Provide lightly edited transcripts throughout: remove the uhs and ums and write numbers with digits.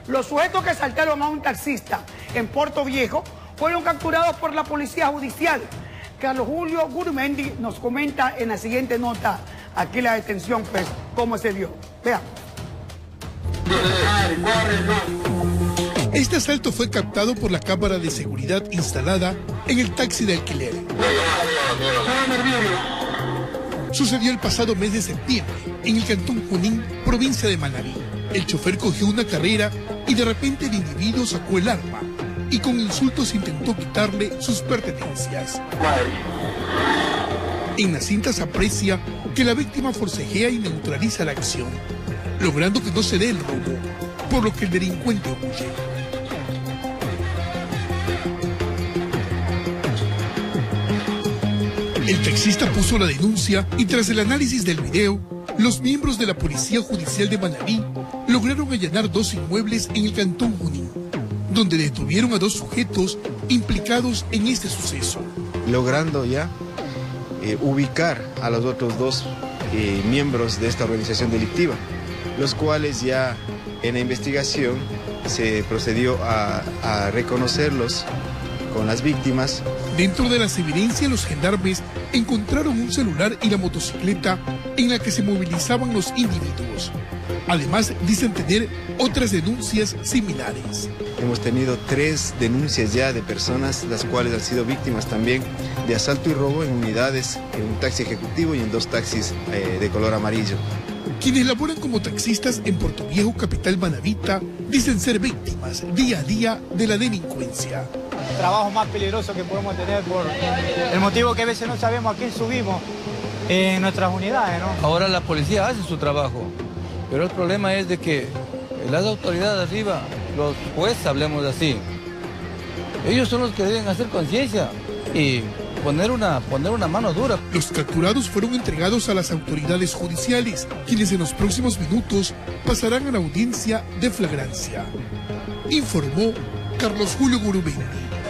Los sujetos que asaltaron a un taxista en Puerto Viejo fueron capturados por la policía judicial. Carlos Julio Gurumendi nos comenta en la siguiente nota aquí la detención, pues, cómo se dio. Veamos. Este asalto fue captado por la cámara de seguridad instalada en el taxi de alquiler. Sucedió el pasado mes de septiembre en el cantón Junín, provincia de Manabí. El chofer cogió una carrera y de repente el individuo sacó el arma y con insultos intentó quitarle sus pertenencias. En la cinta se aprecia que la víctima forcejea y neutraliza la acción, logrando que no se dé el robo, por lo que el delincuente huye. El taxista puso la denuncia y tras el análisis del video, los miembros de la Policía Judicial de Manabí lograron allanar 2 inmuebles en el cantón Junín, donde detuvieron a 2 sujetos implicados en este suceso. Logrando ya ubicar a los otros 2 miembros de esta organización delictiva, los cuales ya en la investigación se procedió a reconocerlos con las víctimas. Dentro de las evidencias, los gendarmes encontraron un celular y la motocicleta en la que se movilizaban los individuos. Además, dicen tener otras denuncias similares. Hemos tenido 3 denuncias ya de personas, las cuales han sido víctimas también de asalto y robo en unidades, en un taxi ejecutivo y en 2 taxis de color amarillo. Quienes laboran como taxistas en Puerto Viejo, capital manabita, dicen ser víctimas día a día de la delincuencia. El trabajo más peligroso que podemos tener por el motivo que a veces no sabemos a quién subimos en nuestras unidades, ¿no? Ahora la policía hace su trabajo, pero el problema es de que las autoridades arriba, los jueces, hablemos así, ellos son los que deben hacer conciencia y poner una mano dura. Los capturados fueron entregados a las autoridades judiciales, quienes en los próximos minutos pasarán a la audiencia de flagrancia. Informó Carlos Julio Gurumendi.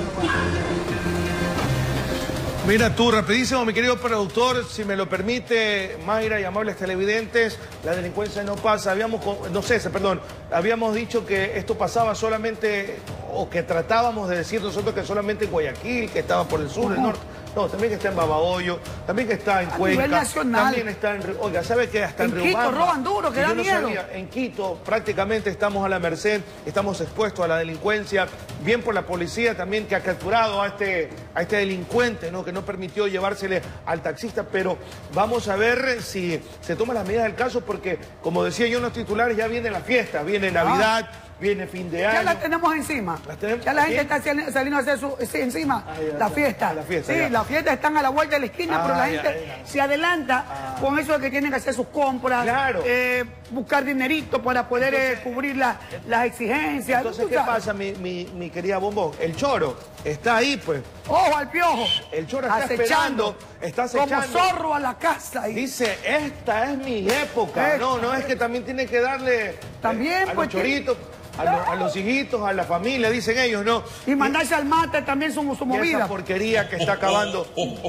Mira tú, rapidísimo, mi querido productor, si me lo permite, Mayra y amables televidentes, la delincuencia no pasa. Habíamos dicho que esto pasaba solamente, o que tratábamos de decir nosotros que solamente en Guayaquil, que estaba por el sur, el norte. No, también que está en Babahoyo, también que está en Cuenca, también está en... Oiga, ¿sabe qué? Hasta en Riobamba. Quito roban duro, que da miedo. En Quito prácticamente estamos a la merced, estamos expuestos a la delincuencia, bien por la policía también que ha capturado a este delincuente, ¿no? Que no permitió llevársele al taxista, pero vamos a ver si se toman las medidas del caso, porque como decía yo en los titulares, ya viene la fiesta, viene Navidad, viene fin de año. Ya la tenemos encima. Ya la gente está saliendo a hacer encima la fiesta. Sí, las fiestas están a la vuelta de la esquina, pero la gente se adelanta con eso de que tienen que hacer sus compras, buscar dinerito para poder cubrir las exigencias. Entonces, ¿qué pasa, mi querida Bombón? El choro está ahí, pues. ¡Ojo al piojo! El choro está esperando, está acechando. Como zorro a la casa. Dice, esta es mi época. No es que también tiene que darle también, a pues, los choritos. A los hijitos, a la familia, dicen ellos, ¿no? Y mandarse al mate también son su movida. Esa porquería que está acabando.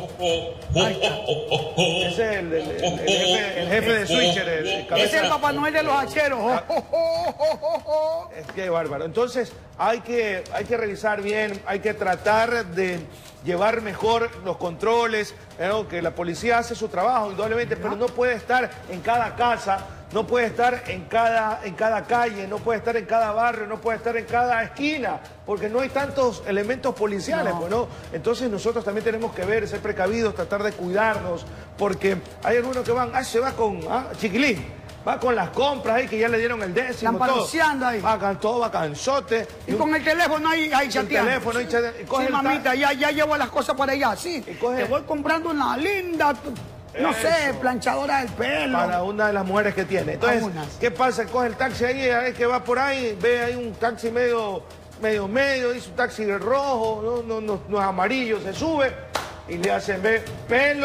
Ese es el jefe de Switcher. Ese es el Papá Noel de los hacheros. Es que bárbaro. Entonces, hay que revisar bien, hay que tratar de llevar mejor los controles, ¿no? Que la policía hace su trabajo, indudablemente, pero no puede estar en cada casa, no puede estar en cada calle, no puede estar en cada barrio, no puede estar en cada esquina, porque no hay tantos elementos policiales, pues, ¿no? Entonces nosotros también tenemos que ver, ser precavidos, tratar de cuidarnos, porque hay algunos que se va con chiquilín. Va con las compras ahí, que ya le dieron el décimo. Están paluceando ahí. Todo va canzote. Y con el teléfono ahí chateando. Sí, mamita, ya llevo las cosas para allá. Sí, te voy comprando una linda, no sé, planchadora del pelo. Para una de las mujeres que tiene. Entonces, ¿qué pasa? Coge el taxi ahí, a ver que va por ahí, ve ahí un taxi medio, dice un taxi rojo, no es amarillo, se sube y le hacen ver pelo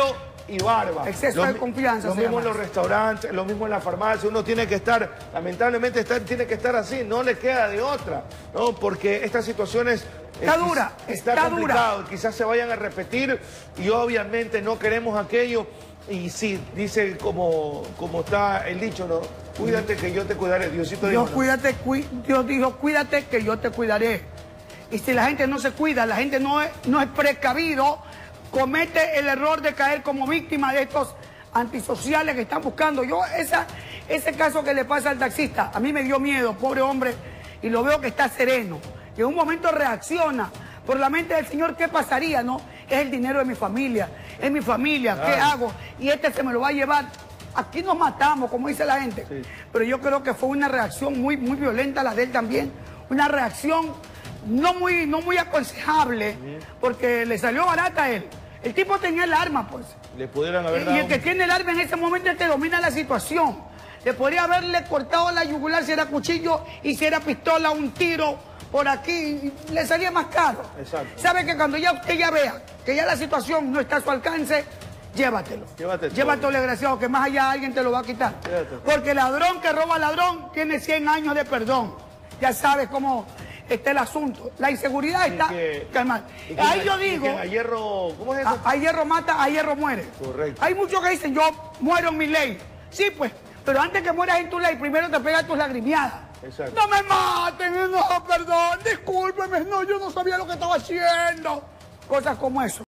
y barba. Exceso de confianza. Lo mismo en los restaurantes, lo mismo en la farmacia. Uno tiene que estar, lamentablemente tiene que estar así, no le queda de otra, ¿no? Porque estas situaciones... Está dura, está complicado, quizás se vayan a repetir y obviamente no queremos aquello. Y sí, dice como está el dicho, ¿no? Cuídate que yo te cuidaré. Diosito dijo, Dios dijo, cuídate que yo te cuidaré. Y si la gente no se cuida, la gente no es precavido, comete el error de caer como víctima de estos antisociales que están buscando. Ese caso que le pasa al taxista, a mí me dio miedo, pobre hombre, y lo veo que está sereno. Y en un momento reacciona por la mente del Señor, ¿qué pasaría, no? Es el dinero de mi familia, es mi familia, ¿qué hago? Y este se me lo va a llevar. Aquí nos matamos, como dice la gente. Sí. Pero yo creo que fue una reacción muy violenta la de él también. Una reacción no muy aconsejable, porque le salió barata a él. El tipo tenía el arma, pues. Le pudieran haber dado... Y el que tiene el arma en ese momento te domina la situación. Le podría haberle cortado la yugular si era cuchillo y si era pistola, un tiro por aquí, le salía más caro. Exacto. ¿Sabe que cuando ya usted ya vea que ya la situación no está a su alcance, llévatelo? Llévatelo, desgraciado, que más allá alguien te lo va a quitar. Porque ladrón que roba ladrón tiene 100 años de perdón. Ya sabes cómo está el asunto. La inseguridad está calmada. Ahí yo digo... a hierro, ¿cómo es eso? A hierro mata, a hierro muere. Correcto. Hay muchos que dicen, yo muero en mi ley. Sí, pues, pero antes que mueras en tu ley, primero te pegas tus lagrimiadas. Exacto. No me maten, no, perdón, discúlpeme, no, yo no sabía lo que estaba haciendo. Cosas como eso.